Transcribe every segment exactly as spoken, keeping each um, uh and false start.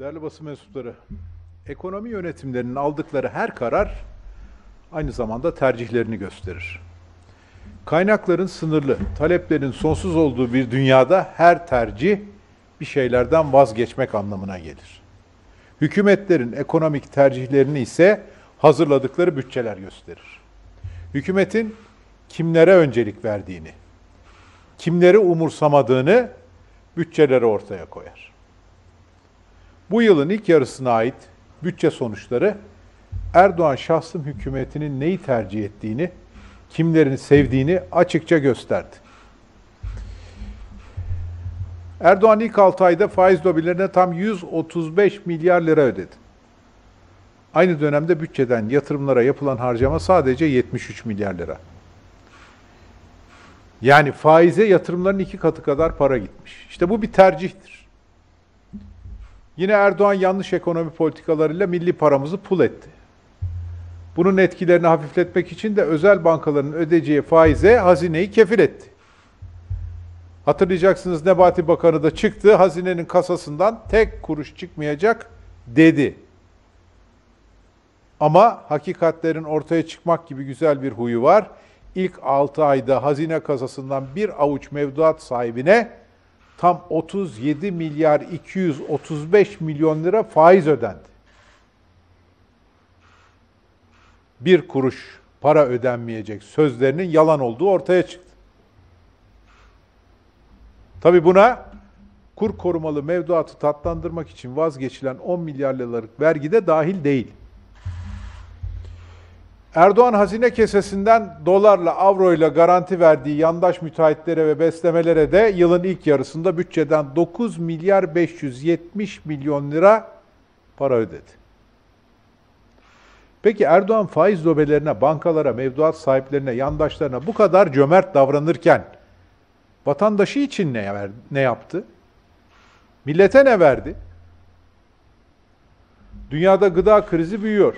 Değerli basın mensupları, ekonomi yönetimlerinin aldıkları her karar aynı zamanda tercihlerini gösterir. Kaynakların sınırlı, taleplerin sonsuz olduğu bir dünyada her tercih bir şeylerden vazgeçmek anlamına gelir. Hükümetlerin ekonomik tercihlerini ise hazırladıkları bütçeler gösterir. Hükümetin kimlere öncelik verdiğini, kimleri umursamadığını bütçeleri ortaya koyar. Bu yılın ilk yarısına ait bütçe sonuçları Erdoğan şahsım hükümetinin neyi tercih ettiğini, kimlerini sevdiğini açıkça gösterdi. Erdoğan ilk altı ayda faiz lobilerine tam yüz otuz beş milyar lira ödedi. Aynı dönemde bütçeden yatırımlara yapılan harcama sadece yetmiş üç milyar lira. Yani faize yatırımların iki katı kadar para gitmiş. İşte bu bir tercihtir. Yine Erdoğan yanlış ekonomi politikalarıyla milli paramızı pul etti. Bunun etkilerini hafifletmek için de özel bankaların ödeyeceği faize hazineyi kefil etti. Hatırlayacaksınız, Nebati Bakanı da çıktı, hazinenin kasasından tek kuruş çıkmayacak dedi. Ama hakikatlerin ortaya çıkmak gibi güzel bir huyu var. İlk altı ayda hazine kasasından bir avuç mevduat sahibine tam otuz yedi milyar iki yüz otuz beş milyon lira faiz ödendi. Bir kuruş para ödenmeyecek sözlerinin yalan olduğu ortaya çıktı. Tabii buna kur korumalı mevduatı tatlandırmak için vazgeçilen on milyar liralık vergi de dahil değil. Erdoğan hazine kesesinden dolarla, avroyla garanti verdiği yandaş müteahhitlere ve beslemelere de yılın ilk yarısında bütçeden dokuz milyar beş yüz yetmiş milyon lira para ödedi. Peki Erdoğan faiz lobelerine, bankalara, mevduat sahiplerine, yandaşlarına bu kadar cömert davranırken vatandaşı için ne, verdi, ne yaptı? Millete ne verdi? Dünyada gıda krizi büyüyor.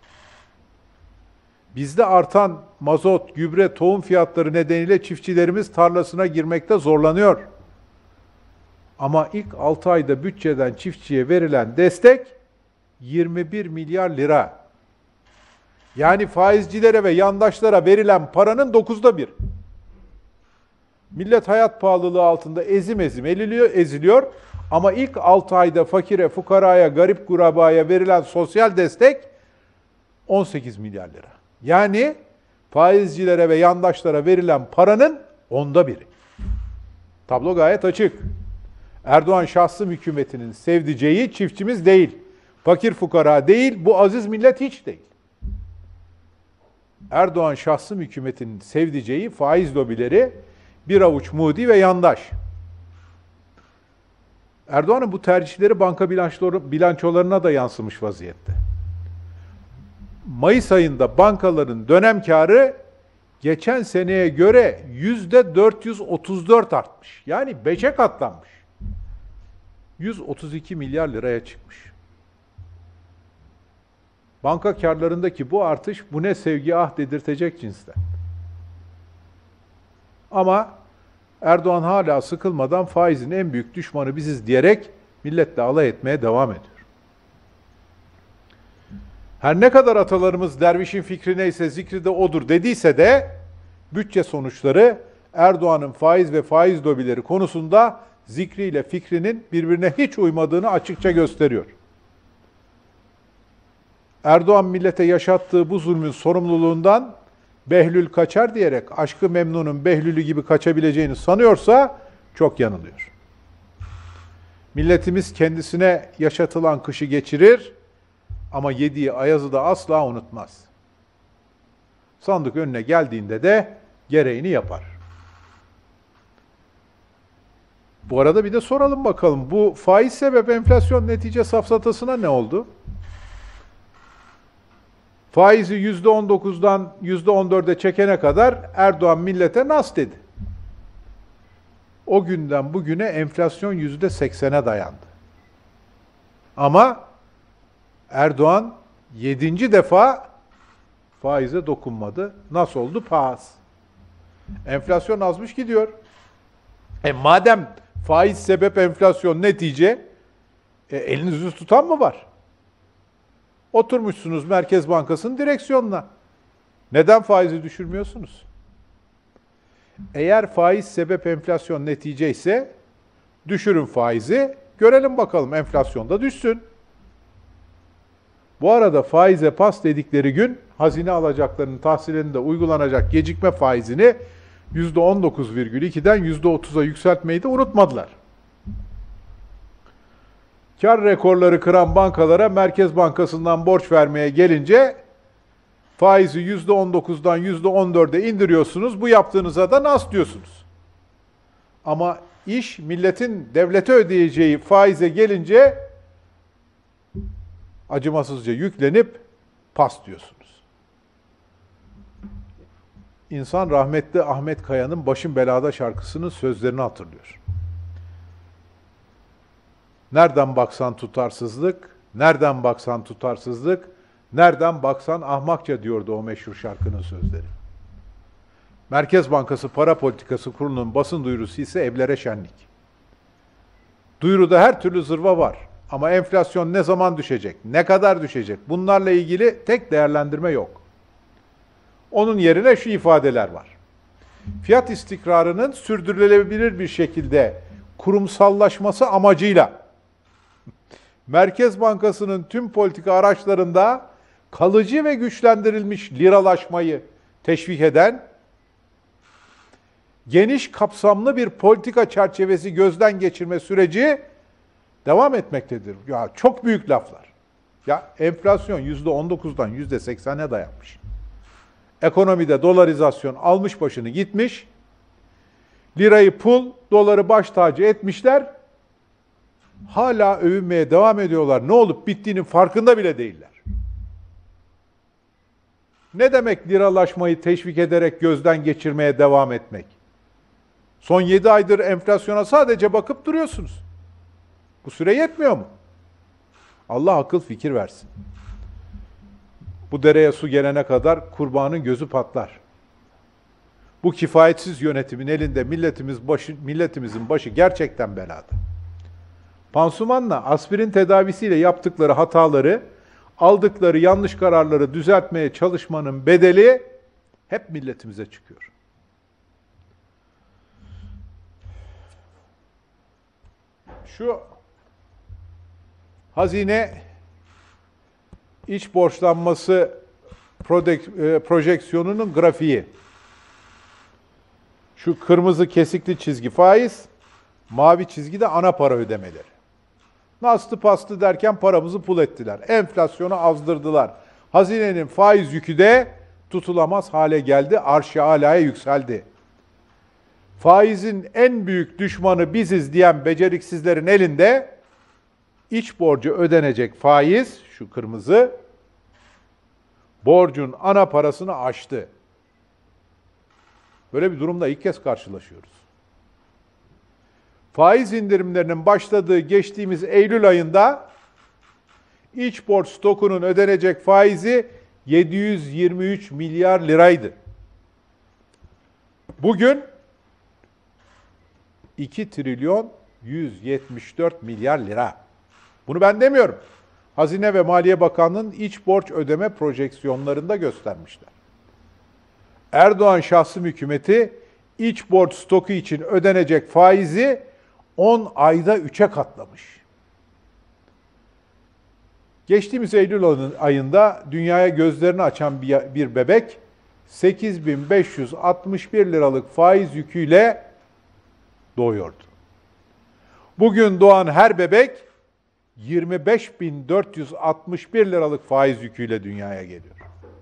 Bizde artan mazot, gübre, tohum fiyatları nedeniyle çiftçilerimiz tarlasına girmekte zorlanıyor. Ama ilk altı ayda bütçeden çiftçiye verilen destek yirmi bir milyar lira. Yani faizcilere ve yandaşlara verilen paranın dokuzda bir. Millet hayat pahalılığı altında ezim ezim eliliyor, eziliyor. Ama ilk altı ayda fakire, fukaraya, garip kurabaya verilen sosyal destek on sekiz milyar lira. Yani faizcilere ve yandaşlara verilen paranın onda biri. Tablo gayet açık. Erdoğan şahsım hükümetinin sevdiceği çiftçimiz değil, fakir fukara değil, bu aziz millet hiç değil. Erdoğan şahsım hükümetinin sevdiceği faiz lobileri, bir avuç mudi ve yandaş. Erdoğan'ın bu tercihleri banka bilançolarına da yansımış vaziyette. Mayıs ayında bankaların dönem karı geçen seneye göre yüzde dört yüz otuz dört artmış. Yani beşe katlanmış. yüz otuz iki milyar liraya çıkmış. Banka karlarındaki bu artış bu ne sevgi ah dedirtecek cinsten. Ama Erdoğan hala sıkılmadan faizin en büyük düşmanı biziz diyerek milletle alay etmeye devam ediyor. Her ne kadar atalarımız dervişin fikri neyse zikri de odur dediyse de bütçe sonuçları Erdoğan'ın faiz ve faiz lobileri konusunda zikriyle fikrinin birbirine hiç uymadığını açıkça gösteriyor. Erdoğan millete yaşattığı bu zulmün sorumluluğundan Behlül kaçar diyerek Aşk-ı Memnun'un Behlül'ü gibi kaçabileceğini sanıyorsa çok yanılıyor. Milletimiz kendisine yaşatılan kışı geçirir ama yediği ayazı da asla unutmaz. Sandık önüne geldiğinde de gereğini yapar. Bu arada bir de soralım bakalım, bu faiz sebep enflasyon netice safsatasına ne oldu? Faizi yüzde on dokuzdan yüzde on dörde çekene kadar Erdoğan millete nas dedi. O günden bugüne enflasyon yüzde seksene dayandı. Ama Erdoğan yedinci defa faize dokunmadı. Nasıl oldu? Pahas. Enflasyon azmış gidiyor. E madem faiz sebep enflasyon netice, E, elinizi tutan mı var? Oturmuşsunuz Merkez Bankası'nın direksiyonuna. Neden faizi düşürmüyorsunuz? Eğer faiz sebep enflasyon netice ise düşürün faizi, görelim bakalım enflasyonda düşsün. Bu arada faize pas dedikleri gün hazine alacaklarının tahsilinde uygulanacak gecikme faizini yüzde on dokuz virgül iki'den yüzde otuz'a yükseltmeyi de unutmadılar. Kar rekorları kıran bankalara Merkez Bankası'ndan borç vermeye gelince faizi yüzde on dokuz'dan yüzde on dört'e indiriyorsunuz, bu yaptığınıza da nas diyorsunuz. Ama iş milletin devlete ödeyeceği faize gelince acımasızca yüklenip pas diyorsunuz. İnsan rahmetli Ahmet Kaya'nın Başım Belada şarkısının sözlerini hatırlıyor. Nereden baksan tutarsızlık, nereden baksan tutarsızlık, nereden baksan ahmakça diyordu o meşhur şarkının sözleri. Merkez Bankası Para Politikası Kurulu'nun basın duyurusu ise evlere şenlik. Duyuruda her türlü zırva var. Ama enflasyon ne zaman düşecek, ne kadar düşecek? Bunlarla ilgili tek değerlendirme yok. Onun yerine şu ifadeler var. Fiyat istikrarının sürdürülebilir bir şekilde kurumsallaşması amacıyla Merkez Bankası'nın tüm politika araçlarında kalıcı ve güçlendirilmiş liralaşmayı teşvik eden geniş kapsamlı bir politika çerçevesi gözden geçirme süreci devam etmektedir. Ya çok büyük laflar. Ya enflasyon yüzde on dokuz'dan yüzde seksen'e dayanmış. Ekonomide dolarizasyon almış başını gitmiş. Lirayı pul, doları baş tacı etmişler. Hala övünmeye devam ediyorlar. Ne olup bittiğinin farkında bile değiller. Ne demek liralaşmayı teşvik ederek gözden geçirmeye devam etmek? Son yedi aydır enflasyona sadece bakıp duruyorsunuz. Bu süre yetmiyor mu? Allah akıl fikir versin. Bu dereye su gelene kadar kurbanın gözü patlar. Bu kifayetsiz yönetimin elinde milletimiz başı, milletimizin başı gerçekten belada. Pansumanla, aspirin tedavisiyle yaptıkları hataları, aldıkları yanlış kararları düzeltmeye çalışmanın bedeli hep milletimize çıkıyor. Şu hazine iç borçlanması projeksiyonunun grafiği. Şu kırmızı kesikli çizgi faiz, mavi çizgi de ana para ödemeleri. Nastı pastı derken paramızı pul ettiler. Enflasyonu azdırdılar. Hazinenin faiz yükü de tutulamaz hale geldi. Arş-ı alaya yükseldi. Faizin en büyük düşmanı biziz diyen beceriksizlerin elinde iç borcu ödenecek faiz, şu kırmızı, borcun ana parasını aştı. Böyle bir durumda ilk kez karşılaşıyoruz. Faiz indirimlerinin başladığı geçtiğimiz Eylül ayında iç borç stokunun ödenecek faizi yedi yüz yirmi üç milyar liraydı. Bugün iki trilyon yüz yetmiş dört milyar lira. Bunu ben demiyorum. Hazine ve Maliye Bakanlığı'nın iç borç ödeme projeksiyonlarında göstermişler. Erdoğan şahsım hükümeti iç borç stoku için ödenecek faizi on ayda üçe katlamış. Geçtiğimiz Eylül ayında dünyaya gözlerini açan bir bebek sekiz bin beş yüz altmış bir liralık faiz yüküyle doğuyordu. Bugün doğan her bebek yirmi beş bin dört yüz altmış bir liralık faiz yüküyle dünyaya geliyor.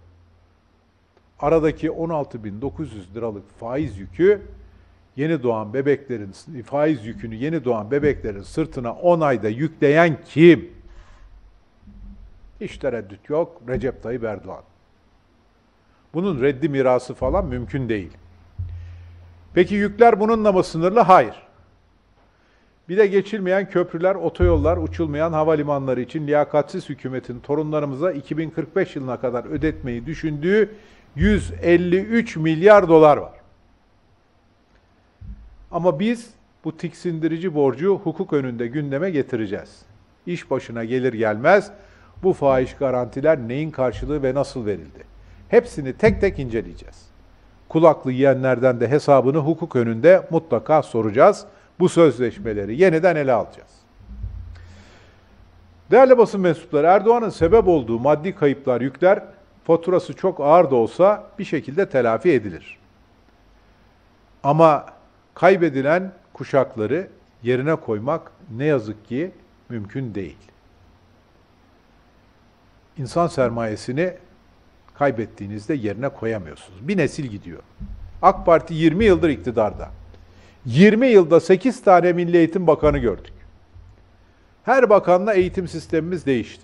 Aradaki on altı bin dokuz yüz liralık faiz yükü yeni doğan bebeklerin faiz yükünü yeni doğan bebeklerin sırtına on ayda yükleyen kim? Hiç tereddüt yok. Recep Tayyip Erdoğan. Bunun reddi mirası falan mümkün değil. Peki yükler bununla mı sınırlı? Hayır. Bir de geçilmeyen köprüler, otoyollar, uçulmayan havalimanları için liyakatsiz hükümetin torunlarımıza iki bin kırk beş yılına kadar ödetmeyi düşündüğü yüz elli üç milyar dolar var. Ama biz bu tiksindirici borcu hukuk önünde gündeme getireceğiz. İş başına gelir gelmez bu fahiş garantiler neyin karşılığı ve nasıl verildi? Hepsini tek tek inceleyeceğiz. Kulaklı yiyenlerden de hesabını hukuk önünde mutlaka soracağız. Bu sözleşmeleri yeniden ele alacağız. Değerli basın mensupları, Erdoğan'ın sebep olduğu maddi kayıplar, yükler, faturası çok ağır da olsa bir şekilde telafi edilir. Ama kaybedilen kuşakları yerine koymak ne yazık ki mümkün değil. İnsan sermayesini kaybettiğinizde yerine koyamıyorsunuz. Bir nesil gidiyor. AK Parti yirmi yıldır iktidarda. yirmi yılda sekiz tane Milli Eğitim Bakanı gördük. Her bakanla eğitim sistemimiz değişti.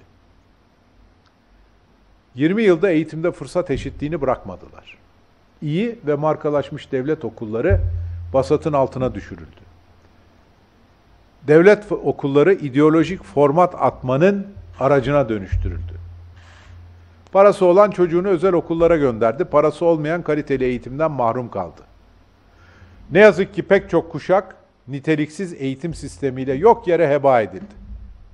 yirmi yılda eğitimde fırsat eşitliğini bırakmadılar. İyi ve markalaşmış devlet okulları vasatın altına düşürüldü. Devlet okulları ideolojik format atmanın aracına dönüştürüldü. Parası olan çocuğunu özel okullara gönderdi, parası olmayan kaliteli eğitimden mahrum kaldı. Ne yazık ki pek çok kuşak niteliksiz eğitim sistemiyle yok yere heba edildi.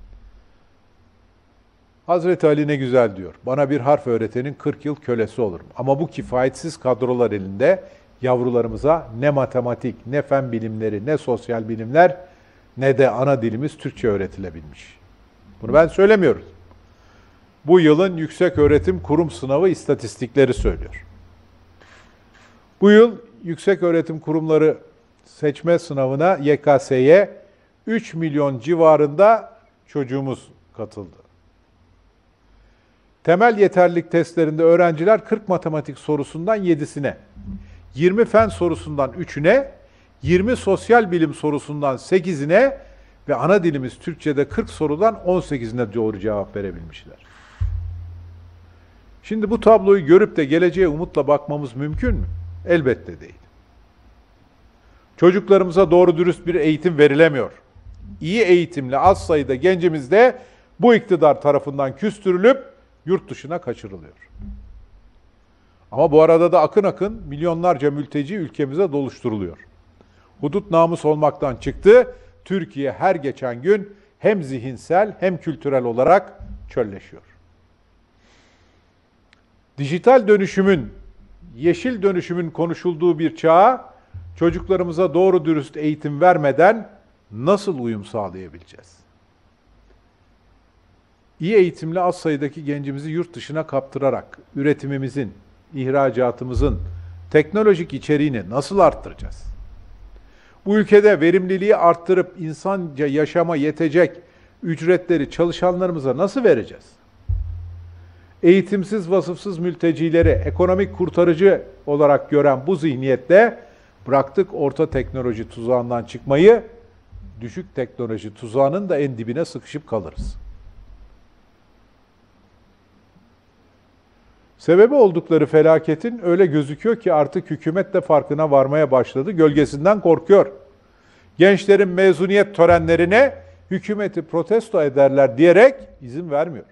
Hazreti Ali ne güzel diyor, bana bir harf öğretenin kırk yıl kölesi olurum. Ama bu kifayetsiz kadrolar elinde yavrularımıza ne matematik, ne fen bilimleri, ne sosyal bilimler, ne de ana dilimiz Türkçe öğretilebilmiş. Bunu ben söylemiyorum. Bu yılın Yükseköğretim Kurum Sınavı istatistikleri söylüyor. Bu yıl Yükseköğretim Kurumları seçme sınavına Y K S'ye üç milyon civarında çocuğumuz katıldı. Temel yeterlilik testlerinde öğrenciler kırk matematik sorusundan yedisine, yirmi fen sorusundan üçüne, yirmi sosyal bilim sorusundan sekizine ve ana dilimiz Türkçe'de kırk sorudan on sekizine doğru cevap verebilmişler. Şimdi bu tabloyu görüp de geleceğe umutla bakmamız mümkün mü? Elbette değil. Çocuklarımıza doğru dürüst bir eğitim verilemiyor. İyi eğitimli az sayıda gencimiz de bu iktidar tarafından küstürülüp yurt dışına kaçırılıyor. Ama bu arada da akın akın milyonlarca mülteci ülkemize doluşturuluyor. Hudut namus olmaktan çıktı. Türkiye her geçen gün hem zihinsel hem kültürel olarak çölleşiyor. Dijital dönüşümün, yeşil dönüşümün konuşulduğu bir çağa çocuklarımıza doğru dürüst eğitim vermeden nasıl uyum sağlayabileceğiz? İyi eğitimli az sayıdaki gencimizi yurt dışına kaptırarak üretimimizin, ihracatımızın teknolojik içeriğini nasıl arttıracağız? Bu ülkede verimliliği arttırıp insanca yaşama yetecek ücretleri çalışanlarımıza nasıl vereceğiz? Eğitimsiz, vasıfsız mültecileri ekonomik kurtarıcı olarak gören bu zihniyetle bıraktık orta teknoloji tuzağından çıkmayı, düşük teknoloji tuzağının da en dibine sıkışıp kalırız. Sebebi oldukları felaketin öyle gözüküyor ki artık hükümet de farkına varmaya başladı, gölgesinden korkuyor. Gençlerin mezuniyet törenlerine hükümeti protesto ederler diyerek izin vermiyor.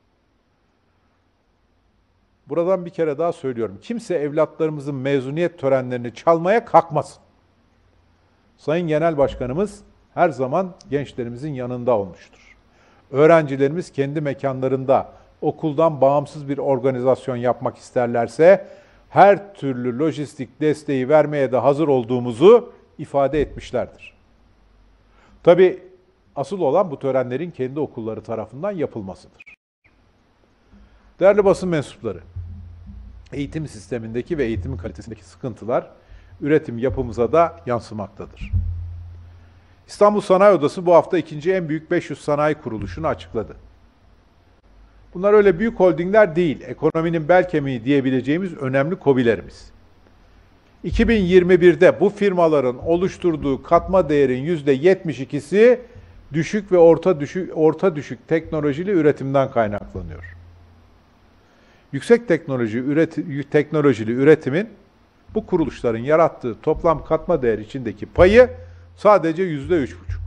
Buradan bir kere daha söylüyorum. Kimse evlatlarımızın mezuniyet törenlerini çalmaya kalkmasın. Sayın Genel Başkanımız her zaman gençlerimizin yanında olmuştur. Öğrencilerimiz kendi mekanlarında okuldan bağımsız bir organizasyon yapmak isterlerse her türlü lojistik desteği vermeye de hazır olduğumuzu ifade etmişlerdir. Tabii asıl olan bu törenlerin kendi okulları tarafından yapılmasıdır. Değerli basın mensupları, eğitim sistemindeki ve eğitimin kalitesindeki sıkıntılar üretim yapımıza da yansımaktadır. İstanbul Sanayi Odası bu hafta ikinci en büyük beş yüz sanayi kuruluşunu açıkladı. Bunlar öyle büyük holdingler değil, ekonominin bel kemiği diyebileceğimiz önemli KOBİ'lerimiz. iki bin yirmi birde bu firmaların oluşturduğu katma değerin yüzde yetmiş ikisi düşük ve orta düşük, orta düşük teknolojili üretimden kaynaklanıyor. Yüksek teknoloji üreti, teknolojili üretimin bu kuruluşların yarattığı toplam katma değer içindeki payı sadece yüzde üç buçuk.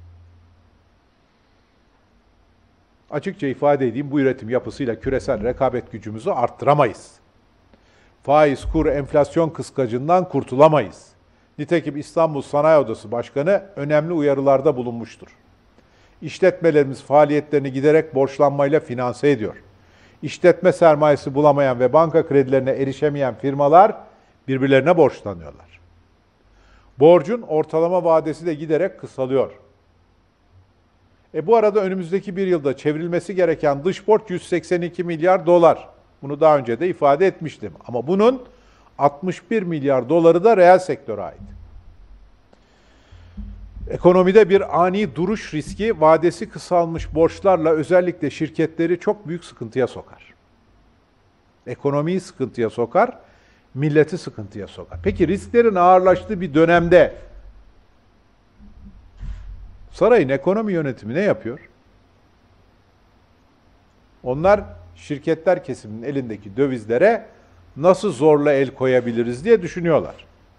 Açıkça ifade edeyim, bu üretim yapısıyla küresel rekabet gücümüzü arttıramayız. Faiz, kur, enflasyon kıskacından kurtulamayız. Nitekim İstanbul Sanayi Odası Başkanı önemli uyarılarda bulunmuştur. İşletmelerimiz faaliyetlerini giderek borçlanmayla finanse ediyor. İşletme sermayesi bulamayan ve banka kredilerine erişemeyen firmalar birbirlerine borçlanıyorlar. Borcun ortalama vadesi de giderek kısalıyor. E bu arada önümüzdeki bir yılda çevrilmesi gereken dış borç yüz seksen iki milyar dolar. Bunu daha önce de ifade etmiştim. Ama bunun altmış bir milyar doları da reel sektöre ait. Ekonomide bir ani duruş riski vadesi kısalmış borçlarla özellikle şirketleri çok büyük sıkıntıya sokar. Ekonomiyi sıkıntıya sokar, milleti sıkıntıya sokar. Peki risklerin ağırlaştığı bir dönemde sarayın ekonomi yönetimi ne yapıyor? Onlar şirketler kesiminin elindeki dövizlere nasıl zorla el koyabiliriz diye düşünüyorlar.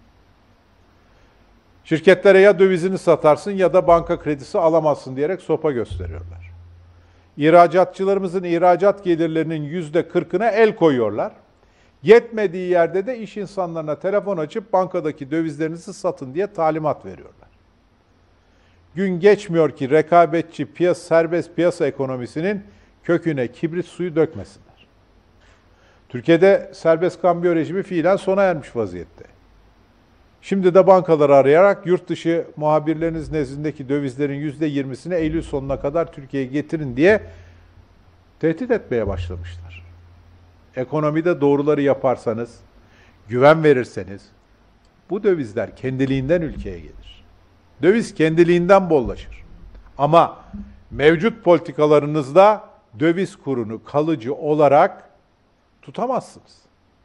Şirketlere ya dövizini satarsın ya da banka kredisi alamazsın diyerek sopa gösteriyorlar. İhracatçılarımızın ihracat gelirlerinin yüzde kırkına el koyuyorlar. Yetmediği yerde de iş insanlarına telefon açıp bankadaki dövizlerinizi satın diye talimat veriyorlar. Gün geçmiyor ki rekabetçi piyasa, serbest piyasa ekonomisinin köküne kibrit suyu dökmesinler. Türkiye'de serbest kambiyo rejimi fiilen sona ermiş vaziyette. Şimdi de bankaları arayarak yurt dışı muhabirleriniz nezdindeki dövizlerin yüzde yirmisini Eylül sonuna kadar Türkiye'ye getirin diye tehdit etmeye başlamışlar. Ekonomide doğruları yaparsanız, güven verirseniz bu dövizler kendiliğinden ülkeye gelir. Döviz kendiliğinden bollaşır. Ama mevcut politikalarınızda döviz kurunu kalıcı olarak tutamazsınız.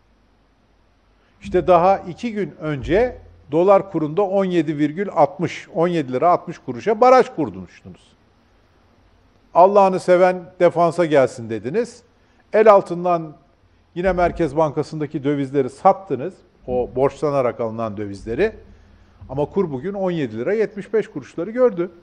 İşte daha iki gün önce dolar kurunda on yedi virgül altmış, on yedi lira altmış kuruşa baraj kurdunuz. Allah'ını seven defansa gelsin dediniz. El altından yine Merkez Bankası'ndaki dövizleri sattınız. O borçlanarak alınan dövizleri. Ama kur bugün on yedi lira yetmiş beş kuruşları gördü.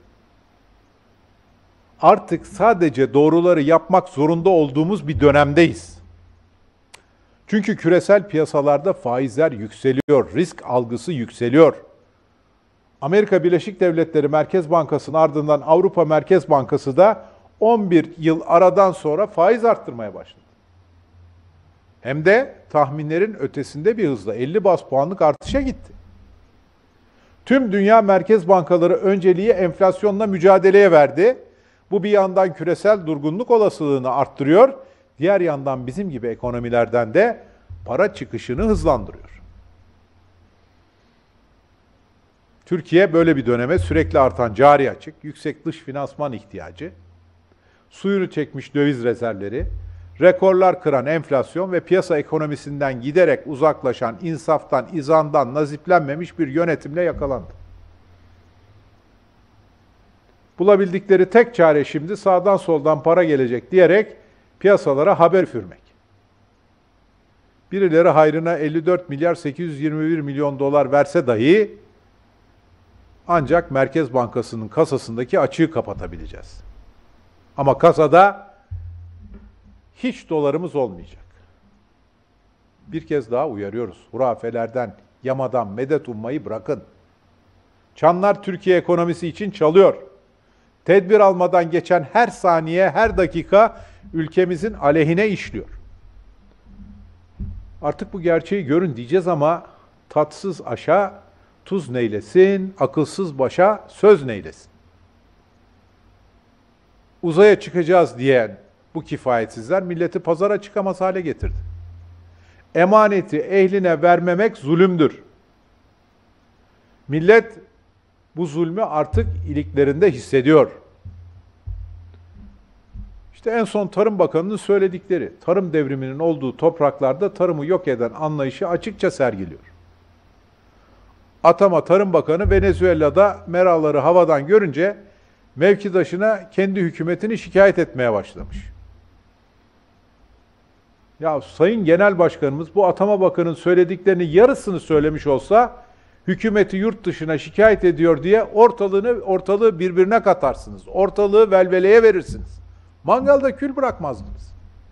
Artık sadece doğruları yapmak zorunda olduğumuz bir dönemdeyiz. Çünkü küresel piyasalarda faizler yükseliyor, risk algısı yükseliyor. Amerika Birleşik Devletleri Merkez Bankası'nın ardından Avrupa Merkez Bankası da on bir yıl aradan sonra faiz arttırmaya başladı. Hem de tahminlerin ötesinde bir hızla elli baz puanlık artışa gitti. Tüm dünya merkez bankaları önceliği enflasyonla mücadeleye verdi. Bu bir yandan küresel durgunluk olasılığını arttırıyor, diğer yandan bizim gibi ekonomilerden de para çıkışını hızlandırıyor. Türkiye böyle bir döneme sürekli artan cari açık, yüksek dış finansman ihtiyacı, suyunu çekmiş döviz rezervleri, rekorlar kıran enflasyon ve piyasa ekonomisinden giderek uzaklaşan insaftan, izandan naziplenmemiş bir yönetimle yakalandı. Bulabildikleri tek çare şimdi sağdan soldan para gelecek diyerek piyasalara haber üfürmek. Birileri hayrına elli dört milyar sekiz yüz yirmi bir milyon dolar verse dahi ancak Merkez Bankası'nın kasasındaki açığı kapatabileceğiz. Ama kasada hiç dolarımız olmayacak. Bir kez daha uyarıyoruz. Hurafelerden, yamadan medet ummayı bırakın. Çanlar Türkiye ekonomisi için çalıyor. Tedbir almadan geçen her saniye, her dakika ülkemizin aleyhine işliyor. Artık bu gerçeği görün diyeceğiz ama tatsız aşa tuz neylesin, akılsız başa söz neylesin. Uzaya çıkacağız diyen bu kifayetsizler milleti pazara çıkamaz hale getirdi. Emaneti ehline vermemek zulümdür. Millet bu zulmü artık iliklerinde hissediyor. İşte en son Tarım Bakanı'nın söyledikleri, tarım devriminin olduğu topraklarda tarımı yok eden anlayışı açıkça sergiliyor. Atama Tarım Bakanı Venezuela'da meraları havadan görünce mevkidaşına kendi hükümetini şikayet etmeye başlamış. Ya Sayın Genel Başkanımız bu Atama Bakanı'nın söylediklerini yarısını söylemiş olsa hükümeti yurt dışına şikayet ediyor diye ortalığını ortalığı birbirine katarsınız. Ortalığı velveleye verirsiniz. Mangalda kül bırakmazdınız.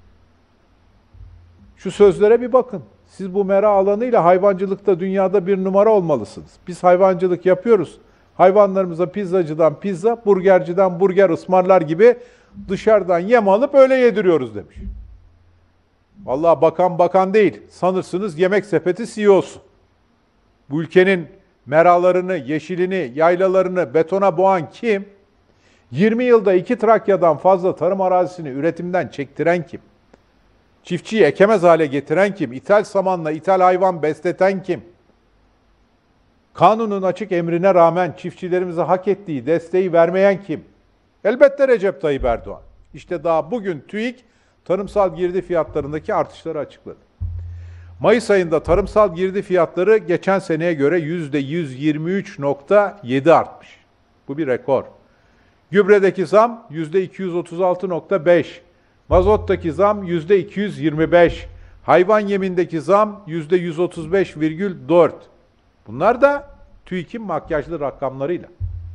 Şu sözlere bir bakın. Siz bu mera alanıyla hayvancılıkta dünyada bir numara olmalısınız. Biz hayvancılık yapıyoruz. Hayvanlarımıza pizzacıdan pizza, burgerciden burger ısmarlar gibi dışarıdan yem alıp öyle yediriyoruz demiş. Vallahi bakan bakan değil, sanırsınız Yemek Sepeti C E O'su. Bu ülkenin meralarını, yeşilini, yaylalarını betona boğan kim? yirmi yılda iki Trakya'dan fazla tarım arazisini üretimden çektiren kim? Çiftçiyi ekemez hale getiren kim? İthal samanla ithal hayvan besleten kim? Kanunun açık emrine rağmen çiftçilerimize hak ettiği desteği vermeyen kim? Elbette Recep Tayyip Erdoğan. İşte daha bugün TÜİK tarımsal girdi fiyatlarındaki artışları açıkladı. Mayıs ayında tarımsal girdi fiyatları geçen seneye göre yüzde yüz yirmi üç nokta yedi artmış. Bu bir rekor. Gübredeki zam yüzde iki yüz otuz altı nokta beş, mazottaki zam yüzde iki yüz yirmi beş, hayvan yemindeki zam yüzde yüz otuz beş virgül dört. Bunlar da TÜİK'in makyajlı rakamlarıyla.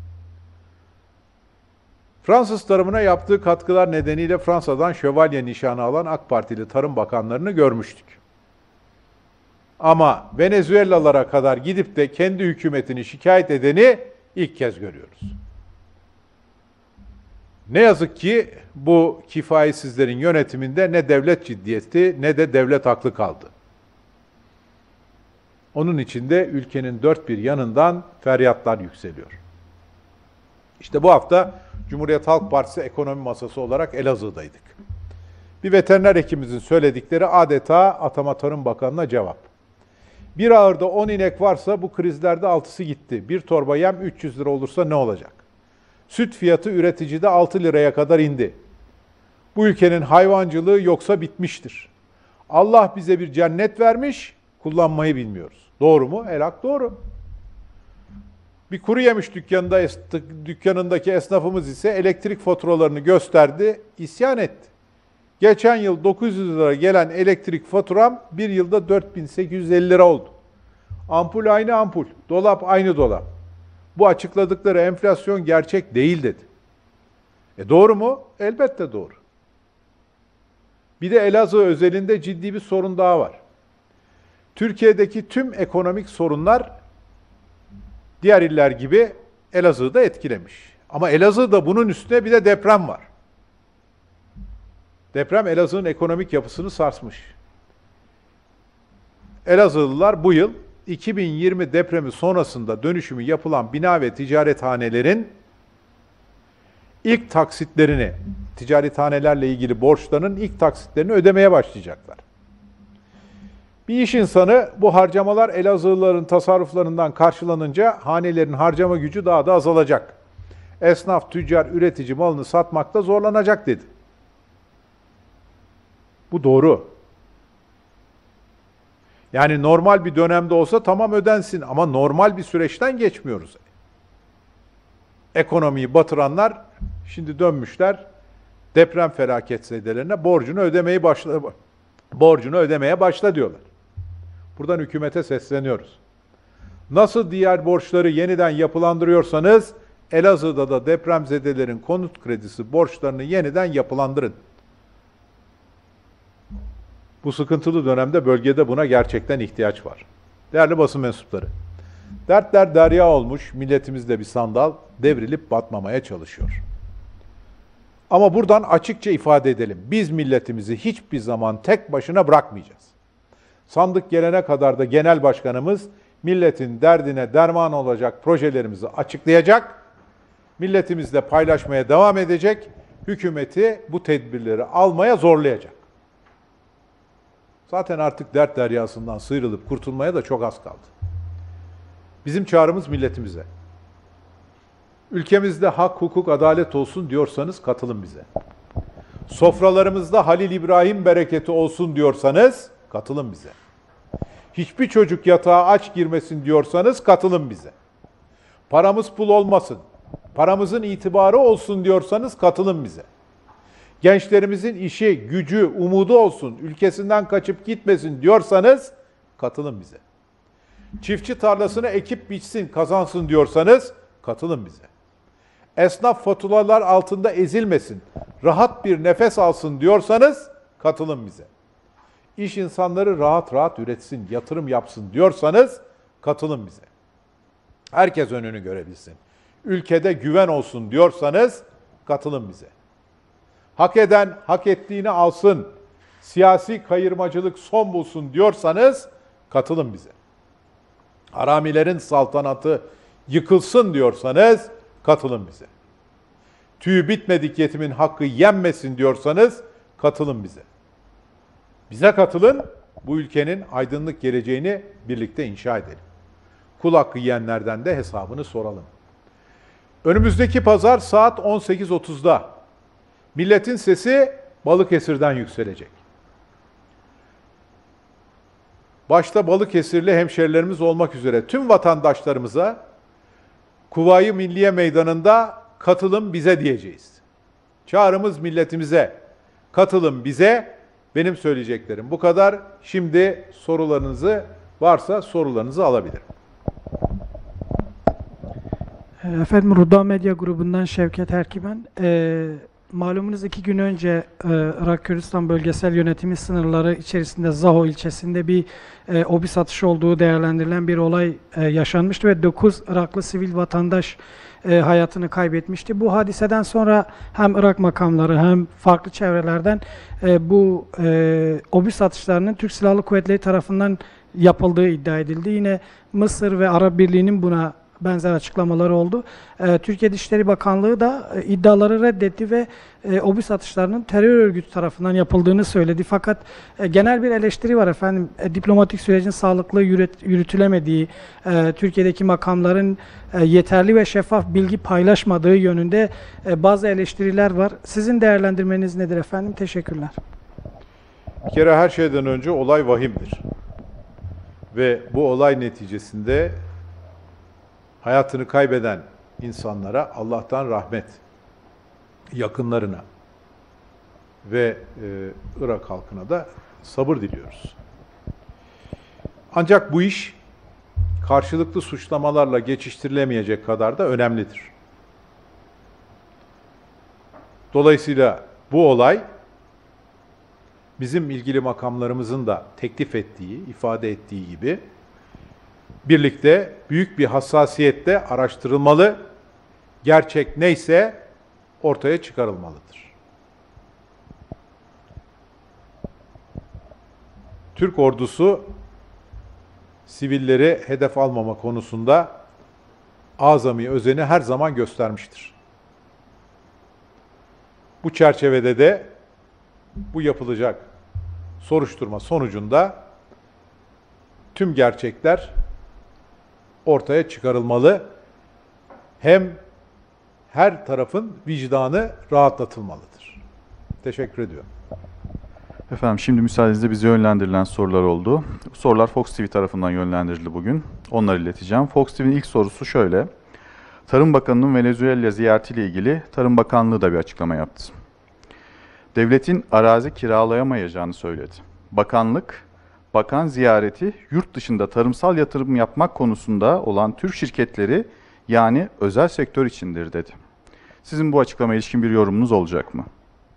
Fransız tarımına yaptığı katkılar nedeniyle Fransa'dan şövalye nişanı alan AK Partili Tarım Bakanlarını görmüştük. Ama Venezuelalara kadar gidip de kendi hükümetini şikayet edeni ilk kez görüyoruz. Ne yazık ki bu kifayetsizlerin yönetiminde ne devlet ciddiyeti ne de devlet aklı kaldı. Onun için de ülkenin dört bir yanından feryatlar yükseliyor. İşte bu hafta Cumhuriyet Halk Partisi ekonomi masası olarak Elazığ'daydık. Bir veteriner hekimimizin söyledikleri adeta Atama Tarım Bakanı'na cevap. Bir ağırda on inek varsa bu krizlerde altısı gitti. Bir torba yem üç yüz lira olursa ne olacak? Süt fiyatı üreticide altı liraya kadar indi. Bu ülkenin hayvancılığı yoksa bitmiştir. Allah bize bir cennet vermiş, kullanmayı bilmiyoruz. Doğru mu? Elhak doğru. Bir kuru yemiş dükkanında, dükkanındaki esnafımız ise elektrik faturalarını gösterdi, isyan etti. Geçen yıl dokuz yüz lira gelen elektrik faturam bir yılda dört bin sekiz yüz elli lira oldu. Ampul aynı ampul, dolap aynı dolap. Bu açıkladıkları enflasyon gerçek değil dedi. E doğru mu? Elbette doğru. Bir de Elazığ özelinde ciddi bir sorun daha var. Türkiye'deki tüm ekonomik sorunlar diğer iller gibi Elazığ'da etkilemiş. Ama Elazığ'da bunun üstüne bir de deprem var. Deprem Elazığ'ın ekonomik yapısını sarsmış. Elazığlılar bu yıl iki bin yirmi depremi sonrasında dönüşümü yapılan bina ve ticarethanelerin ilk taksitlerini, ticarethanelerle ilgili borçlarının ilk taksitlerini ödemeye başlayacaklar. Bir iş insanı bu harcamalar Elazığlıların tasarruflarından karşılanınca hanelerin harcama gücü daha da azalacak. Esnaf, tüccar, üretici malını satmakta zorlanacak dedi. Bu doğru. Yani normal bir dönemde olsa tamam ödensin ama normal bir süreçten geçmiyoruz. Ekonomiyi batıranlar şimdi dönmüşler deprem felaketzedelerine borcunu ödemeyi başla borcunu ödemeye başla diyorlar. Buradan hükümete sesleniyoruz. Nasıl diğer borçları yeniden yapılandırıyorsanız Elazığ'da da depremzedelerin konut kredisi borçlarını yeniden yapılandırın. Bu sıkıntılı dönemde bölgede buna gerçekten ihtiyaç var. Değerli basın mensupları, dertler derya olmuş, milletimiz de bir sandal devrilip batmamaya çalışıyor. Ama buradan açıkça ifade edelim, biz milletimizi hiçbir zaman tek başına bırakmayacağız. Sandık gelene kadar da genel başkanımız milletin derdine derman olacak projelerimizi açıklayacak, milletimizle paylaşmaya devam edecek, hükümeti bu tedbirleri almaya zorlayacak. Zaten artık dert deryasından sıyrılıp kurtulmaya da çok az kaldı. Bizim çağrımız milletimize. Ülkemizde hak, hukuk, adalet olsun diyorsanız katılın bize. Sofralarımızda Halil İbrahim bereketi olsun diyorsanız katılın bize. Hiçbir çocuk yatağa aç girmesin diyorsanız katılın bize. Paramız pul olmasın, paramızın itibarı olsun diyorsanız katılın bize. Gençlerimizin işi, gücü, umudu olsun, ülkesinden kaçıp gitmesin diyorsanız katılın bize. Çiftçi tarlasını ekip biçsin, kazansın diyorsanız katılın bize. Esnaf faturalar altında ezilmesin, rahat bir nefes alsın diyorsanız katılın bize. İş insanları rahat rahat üretsin, yatırım yapsın diyorsanız katılın bize. Herkes önünü görebilsin. ülkede güven olsun diyorsanız katılın bize. Hak eden hak ettiğini alsın, siyasi kayırmacılık son bulsun diyorsanız katılın bize. Haramilerin saltanatı yıkılsın diyorsanız katılın bize. Tüyü bitmedik yetimin hakkı yenmesin diyorsanız katılın bize. Bize katılın, bu ülkenin aydınlık geleceğini birlikte inşa edelim. Kul hakkı yiyenlerden de hesabını soralım. Önümüzdeki pazar saat on sekiz otuzda milletin sesi Balıkesir'den yükselecek. Başta Balıkesirli hemşerilerimiz olmak üzere tüm vatandaşlarımıza Kuvayi Milliye Meydanı'nda katılın bize diyeceğiz. Çağrımız milletimize, katılın bize. Benim söyleyeceklerim bu kadar. Şimdi sorularınızı varsa sorularınızı alabilirim. Efendim Ruda Medya grubundan Şevket Erkimen. Ee, malumunuz iki gün önce e, Irak Kürdistan Bölgesel Yönetimi sınırları içerisinde Zaho ilçesinde bir e, obi satışı olduğu değerlendirilen bir olay e, yaşanmıştı ve dokuz Iraklı sivil vatandaş e, hayatını kaybetmişti. Bu hadiseden sonra hem Irak makamları hem farklı çevrelerden e, bu e, obi satışlarının Türk Silahlı Kuvvetleri tarafından yapıldığı iddia edildi. Yine Mısır ve Arap Birliği'nin buna benzer açıklamaları oldu. Ee, Türkiye Dışişleri Bakanlığı da e, iddiaları reddetti ve e, obi satışlarının terör örgütü tarafından yapıldığını söyledi. Fakat e, genel bir eleştiri var efendim. E, diplomatik sürecin sağlıklı yürüt, yürütülemediği, e, Türkiye'deki makamların e, yeterli ve şeffaf bilgi paylaşmadığı yönünde e, bazı eleştiriler var. Sizin değerlendirmeniz nedir efendim? Teşekkürler. Bir kere her şeyden önce olay vahimdir. Ve bu olay neticesinde hayatını kaybeden insanlara Allah'tan rahmet, yakınlarına ve e, Irak halkına da sabır diliyoruz. Ancak bu iş karşılıklı suçlamalarla geçiştirilemeyecek kadar da önemlidir. Dolayısıyla bu olay bizim ilgili makamlarımızın da teklif ettiği, ifade ettiği gibi birlikte büyük bir hassasiyetle araştırılmalı, gerçek neyse ortaya çıkarılmalıdır. Türk ordusu sivilleri hedef almama konusunda azami özeni her zaman göstermiştir. Bu çerçevede de bu yapılacak soruşturma sonucunda tüm gerçekler ortaya çıkarılmalı. Hem her tarafın vicdanı rahatlatılmalıdır. Teşekkür ediyorum. Efendim şimdi müsaadenizle bize yönlendirilen sorular oldu. Sorular Fox T V tarafından yönlendirildi bugün. Onları ileteceğim. Fox T V'nin ilk sorusu şöyle. Tarım Bakanı'nın Venezuela ziyaretiyle ilgili Tarım Bakanlığı da bir açıklama yaptı. Devletin arazi kiralayamayacağını söyledi. Bakanlık, bakan ziyareti yurt dışında tarımsal yatırım yapmak konusunda olan Türk şirketleri yani özel sektör içindir dedi. Sizin bu açıklamaya ilişkin bir yorumunuz olacak mı?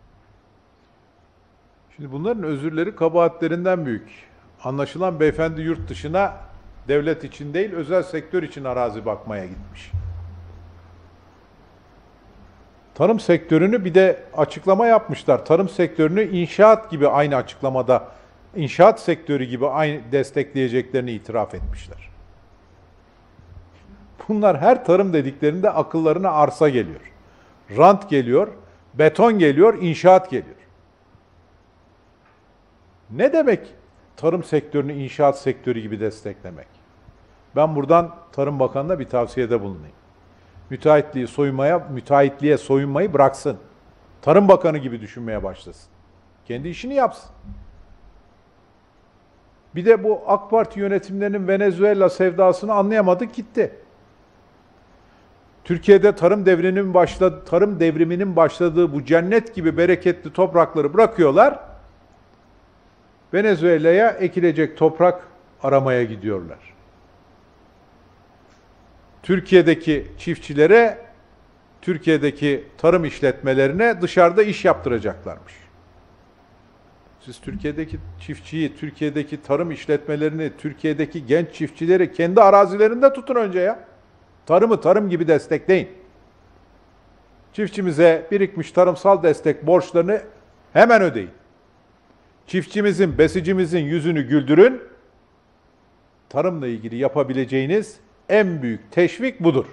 Şimdi bunların özürleri kabahatlerinden büyük. Anlaşılan beyefendi yurt dışına devlet için değil, özel sektör için arazi bakmaya gitmiş. Tarım sektörünü bir de açıklama yapmışlar. Tarım sektörünü inşaat gibi aynı açıklamada, inşaat sektörü gibi aynı destekleyeceklerini itiraf etmişler. Bunlar her tarım dediklerinde akıllarına arsa geliyor. Rant geliyor, beton geliyor, inşaat geliyor. Ne demek tarım sektörünü inşaat sektörü gibi desteklemek? Ben buradan Tarım Bakanı'na bir tavsiyede bulunayım. Müteahhitliği soymaya, müteahhitliğe soyunmayı bıraksın. Tarım Bakanı gibi düşünmeye başlasın. Kendi işini yapsın. Bir de bu AK Parti yönetimlerinin Venezuela sevdasını anlayamadık gitti. Türkiye'de tarım devrinin başladı, tarım devriminin başladığı bu cennet gibi bereketli toprakları bırakıyorlar. Venezuela'ya ekilecek toprak aramaya gidiyorlar. Türkiye'deki çiftçilere, Türkiye'deki tarım işletmelerine dışarıda iş yaptıracaklarmış. Siz Türkiye'deki çiftçiyi, Türkiye'deki tarım işletmelerini, Türkiye'deki genç çiftçileri kendi arazilerinde tutun önce ya. Tarımı tarım gibi destekleyin. Çiftçimize birikmiş tarımsal destek borçlarını hemen ödeyin. Çiftçimizin, besicimizin yüzünü güldürün. Tarımla ilgili yapabileceğiniz en büyük teşvik budur.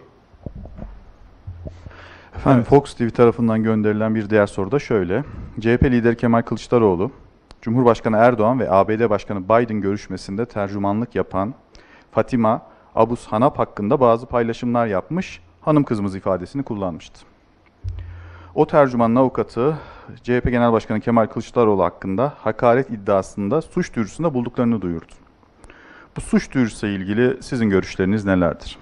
Efendim Evet. Fox T V tarafından gönderilen bir diğer soru da şöyle. C H P lideri Kemal Kılıçdaroğlu, Cumhurbaşkanı Erdoğan ve A B D Başkanı Biden görüşmesinde tercümanlık yapan Fatima Abus Hanap hakkında bazı paylaşımlar yapmış, hanım kızımız ifadesini kullanmıştı. O tercümanın avukatı C H P Genel Başkanı Kemal Kılıçdaroğlu hakkında hakaret iddiasında suç duyurusunda bulduklarını duyurdu. Bu suç duyurusuyla ilgili sizin görüşleriniz nelerdir?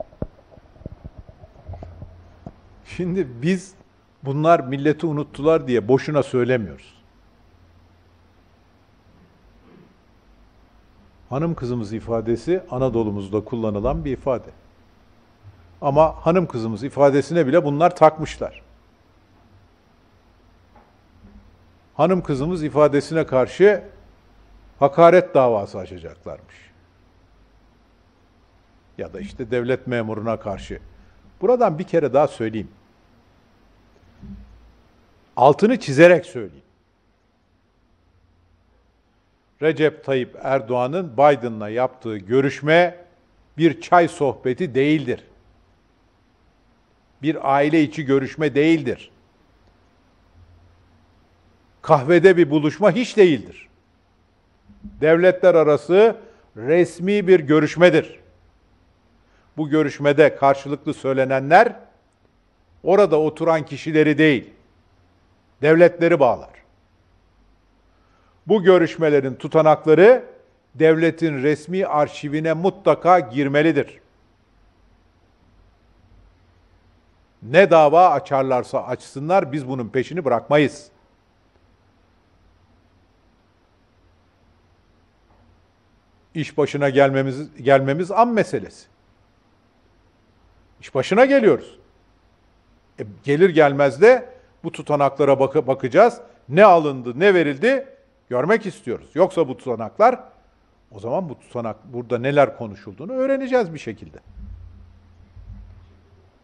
Şimdi biz bunlar milleti unuttular diye boşuna söylemiyoruz. Hanım kızımız ifadesi Anadolu'muzda kullanılan bir ifade. Ama hanım kızımız ifadesine bile bunlar takmışlar. Hanım kızımız ifadesine karşı hakaret davası açacaklarmış. Ya da işte devlet memuruna karşı. Buradan bir kere daha söyleyeyim. Altını çizerek söyleyeyim. Recep Tayyip Erdoğan'ın Biden'la yaptığı görüşme bir çay sohbeti değildir. Bir aile içi görüşme değildir. Kahvede bir buluşma hiç değildir. Devletler arası resmi bir görüşmedir. Bu görüşmede karşılıklı söylenenler orada oturan kişileri değil, devletleri bağlar. Bu görüşmelerin tutanakları devletin resmi arşivine mutlaka girmelidir. Ne dava açarlarsa açsınlar biz bunun peşini bırakmayız. İş başına gelmemiz gelmemiz an meselesi. İş başına geliyoruz. E, gelir gelmez de bu tutanaklara bak- bakacağız. Ne alındı, ne verildi görmek istiyoruz. Yoksa bu tutanaklar, o zaman bu tutanak burada neler konuşulduğunu öğreneceğiz bir şekilde.